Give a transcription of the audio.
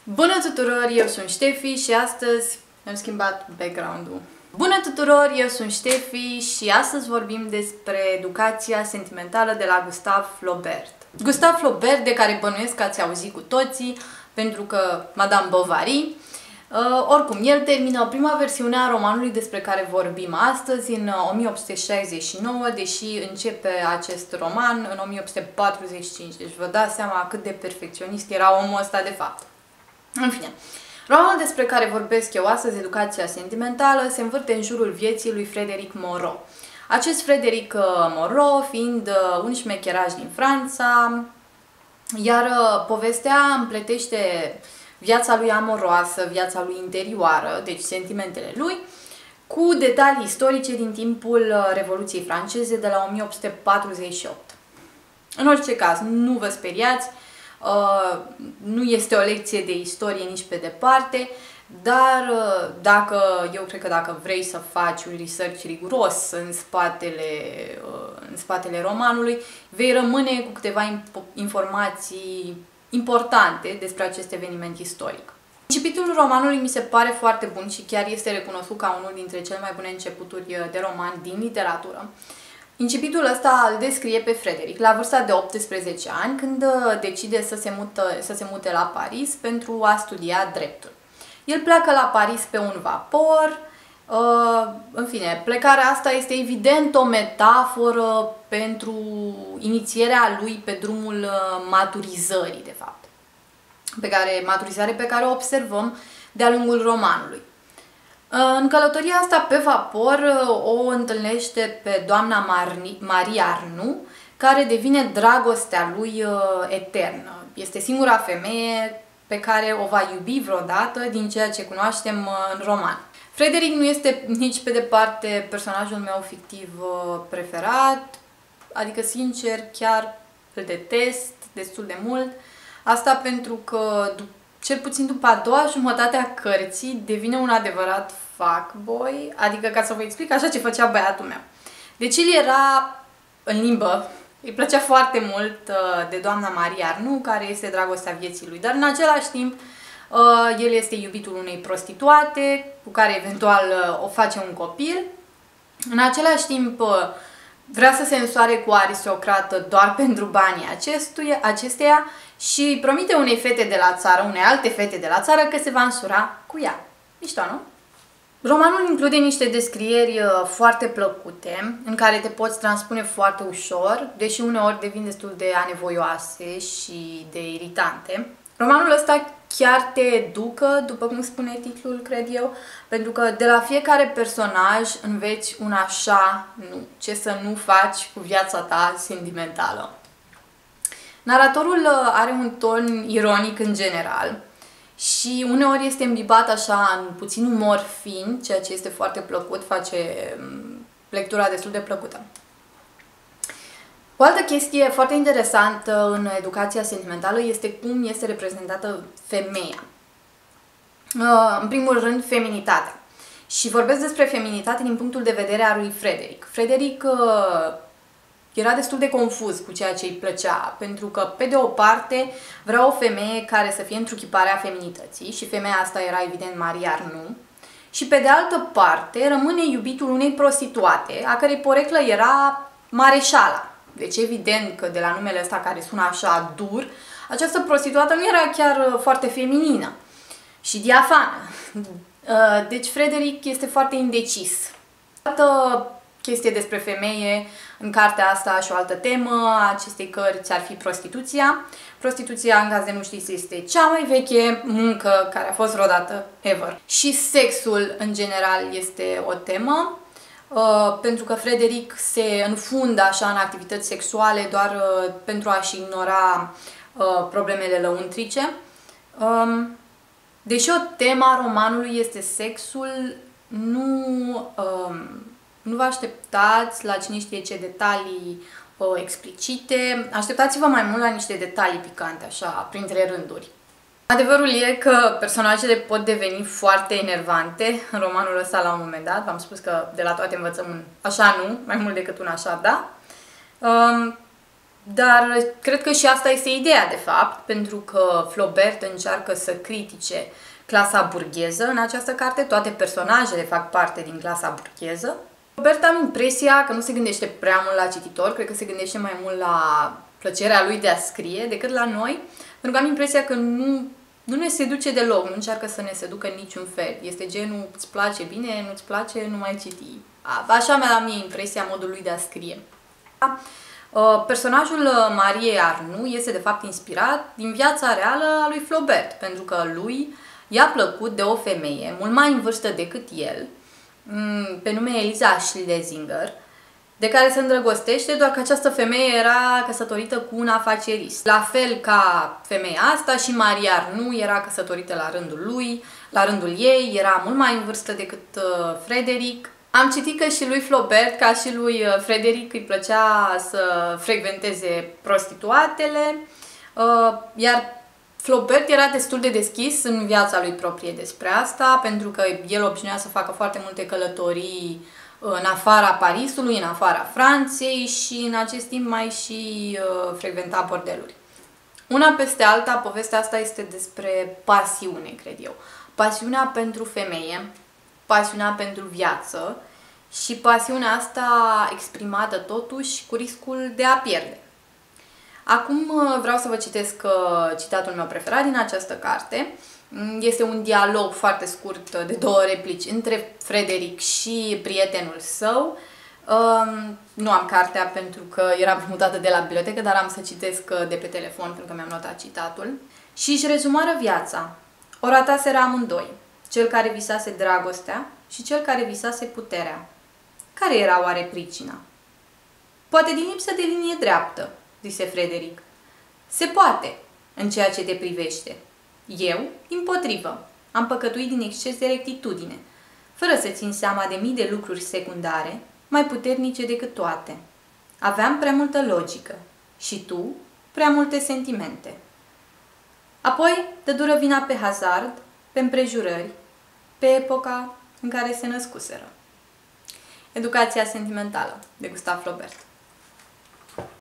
Bună tuturor, eu sunt Ștefi și astăzi am schimbat background-ul. Bună tuturor, eu sunt Ștefi și astăzi vorbim despre educația sentimentală de la Gustave Flaubert. Gustave Flaubert, de care bănuiesc că ați auzit cu toții, pentru că Madame Bovary. Oricum, el termină prima versiune a romanului despre care vorbim astăzi în 1869, deși începe acest roman în 1845. Deci vă dați seama cât de perfecționist era omul ăsta de fapt. În fine, romanul despre care vorbesc eu astăzi, Educația sentimentală, se învârte în jurul vieții lui Frédéric Moreau. Acest Frédéric Moreau fiind un șmecheraj din Franța, iar povestea împletește viața lui amoroasă, viața lui interioară, deci sentimentele lui, cu detalii istorice din timpul Revoluției franceze de la 1848. În orice caz, nu vă speriați, nu este o lecție de istorie nici pe departe, dar eu cred că dacă vrei să faci un research riguros în spatele romanului, vei rămâne cu câteva informații importante despre acest eveniment istoric. Incipitul romanului mi se pare foarte bun și chiar este recunoscut ca unul dintre cele mai bune începuturi de roman din literatură. Incipitul ăsta îl descrie pe Frédéric la vârsta de 18 ani, când decide să se mute la Paris pentru a studia dreptul. El pleacă la Paris pe un vapor. În fine, plecarea asta este evident o metaforă pentru inițierea lui pe drumul maturizării, de fapt. Maturizare pe care o observăm de-a lungul romanului. În călătoria asta pe vapor o întâlnește pe doamna Marie Arnoux, care devine dragostea lui eternă. Este singura femeie pe care o va iubi vreodată din ceea ce cunoaștem în roman. Frédéric nu este nici pe departe personajul meu fictiv preferat, adică sincer chiar îl detest destul de mult. Asta pentru că cel puțin după a doua jumătate a cărții devine un adevărat fuckboy, adică ca să vă explic așa ce făcea băiatul meu. Deci el era în limbă, îi plăcea foarte mult de doamna Marie Arnoux, care este dragostea vieții lui, dar în același timp el este iubitul unei prostituate, cu care eventual o face un copil. În același timp vrea să se însoare cu o aristocrată doar pentru banii acesteia și îi promite unei fete de la țară, unei alte fete de la țară, că se va însura cu ea. Mișto, nu? Romanul include niște descrieri foarte plăcute, în care te poți transpune foarte ușor, deși uneori devin destul de anevoioase și de iritante. Romanul ăsta chiar te educă, după cum spune titlul, cred eu, pentru că de la fiecare personaj înveți un așa, ce să nu faci cu viața ta sentimentală. Naratorul are un ton ironic în general și uneori este îmbibat așa în puțin umor fin, ceea ce este foarte plăcut, face lectura destul de plăcută. O altă chestie foarte interesantă în educația sentimentală este cum este reprezentată femeia. În primul rând, feminitatea. Și vorbesc despre feminitate din punctul de vedere al lui Frédéric. Frédéric era destul de confuz cu ceea ce îi plăcea, pentru că, pe de o parte, vrea o femeie care să fie întruchiparea feminității și femeia asta era, evident, Marie Arnoux, și, pe de altă parte, rămâne iubitul unei prostituate, a cărei poreclă era Mareșala. Deci, evident că de la numele ăsta care sună așa dur, această prostituată nu era chiar foarte feminină și diafană. Deci, Frédéric este foarte indecis. O altă chestie despre femeie în cartea asta și o altă temă a acestei cărți ar fi prostituția. Prostituția, în caz de nu știți, este cea mai veche muncă care a fost vreodată ever. Și sexul, în general, este o temă, pentru că Frédéric se înfundă așa în activități sexuale doar pentru a-și ignora problemele lăuntrice. Deși o tema romanului este sexul, nu vă așteptați la cine știe ce detalii explicite. Așteptați-vă mai mult la niște detalii picante, așa, printre rânduri. Adevărul e că personajele pot deveni foarte enervante în romanul ăsta la un moment dat. V-am spus că de la toate învățăm un așa nu, mai mult decât un așa da. Dar cred că și asta este ideea, de fapt, pentru că Flaubert încearcă să critique clasa burgheză în această carte. Toate personajele fac parte din clasa burgheză. Flaubert, am impresia că nu se gândește prea mult la cititor, cred că se gândește mai mult la plăcerea lui de a scrie decât la noi, pentru că am impresia că nu ne seduce deloc, nu încearcă să ne seducă în niciun fel. Este genul, îți place bine, nu-ți place, nu mai citi. Așa mi-a dat mie impresia modului de a scrie. Personajul Mariei Arnoux este de fapt inspirat din viața reală a lui Flaubert, pentru că lui i-a plăcut de o femeie mult mai în vârstă decât el, pe nume Eliza Schlesinger, de care se îndrăgostește, doar că această femeie era căsătorită cu un afacerist. La fel ca femeia asta, și Maria Arnoux era căsătorită la rândul lui, la rândul ei, era mult mai în vârstă decât Frederic. Am citit că și lui Flaubert, ca și lui Frederic, îi plăcea să frecventeze prostituatele, iar Flaubert era destul de deschis în viața lui proprie despre asta, pentru că el obișnuia să facă foarte multe călătorii în afara Parisului, în afara Franței și în acest timp mai și frecventa bordeluri. Una peste alta, povestea asta este despre pasiune, cred eu. Pasiunea pentru femeie, pasiunea pentru viață și pasiunea asta exprimată totuși cu riscul de a pierde. Acum vreau să vă citesc citatul meu preferat din această carte. Este un dialog foarte scurt de 2 replici între Frederic și prietenul său. Nu am cartea pentru că eram mutată de la bibliotecă, dar am să citesc de pe telefon pentru că mi-am notat citatul. Și își rezumară viața. O rataseră amândoi, cel care visase dragostea și cel care visase puterea. Care era oare pricina? Poate din lipsă de linie dreaptă, zise Frederic. Se poate, în ceea ce te privește. Eu, dimpotrivă, am păcătuit din exces de rectitudine, fără să țin seama de mii de lucruri secundare, mai puternice decât toate. Aveam prea multă logică și tu prea multe sentimente. Apoi dădură vina pe hazard, pe împrejurări, pe epoca în care se născuseră. Educația sentimentală, de Gustave Flaubert.